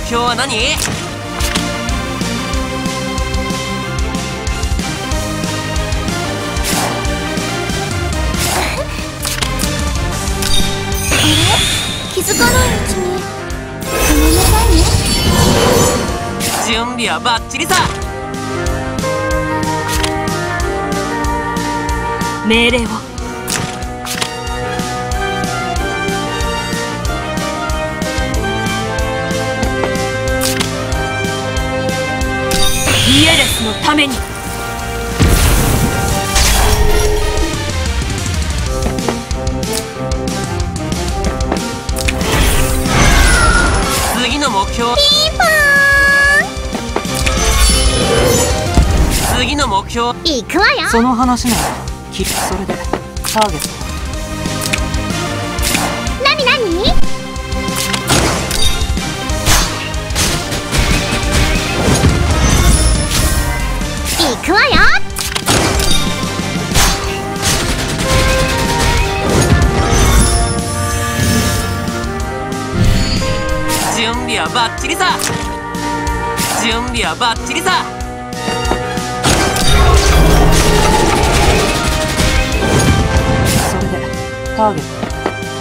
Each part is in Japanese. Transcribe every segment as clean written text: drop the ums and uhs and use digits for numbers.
標は何？ 気づかないうちにごめんなさいね。 準備はバッチリさ。 命令を。イエレスのために。 次の目標。 ピーポーン。 次の目標。 行くわよ。 その話ならきっとそれでターゲット。 なになに？行くわよ。 準備はバッチリさ。準備はバッチリさ。 それでターゲット。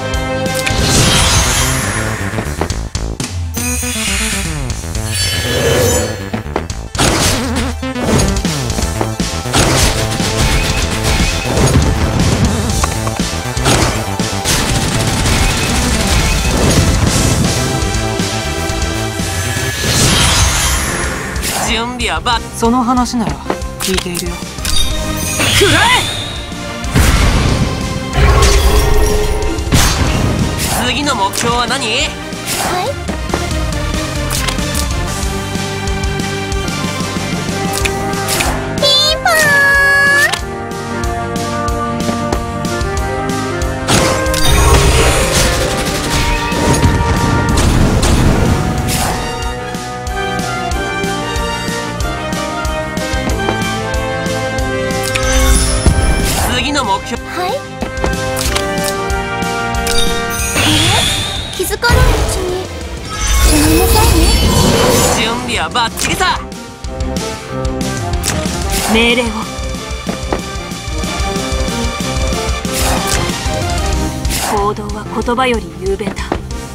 準備はバッ。 その話なら聞いているよ。 くらえ！次の目標は何？ はい。ピンポー次の目標。 ン。はい。気づかないうちにごめんなさいね。 準備はバッチリさ。 命令を。行動は言葉より雄弁だ。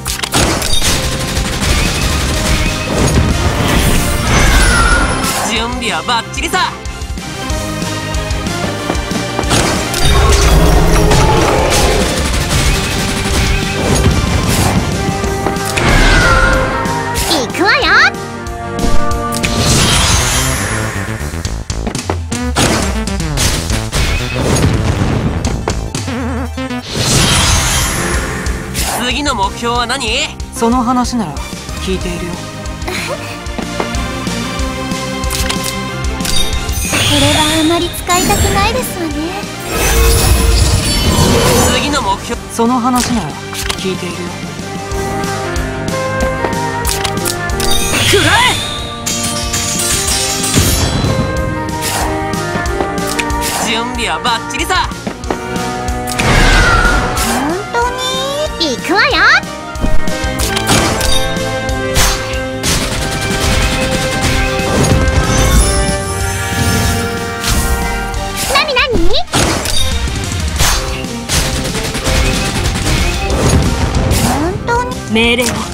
準備はバッチリさ。 行くわよ。 次の目標は何？ その話なら聞いているよ。 これはあまり使いたくないですわね。 次の目標。 その話なら聞いているよ。 くらえ！準備はバッチリさ。 本当に行くわよ。なになに？本当に命令を。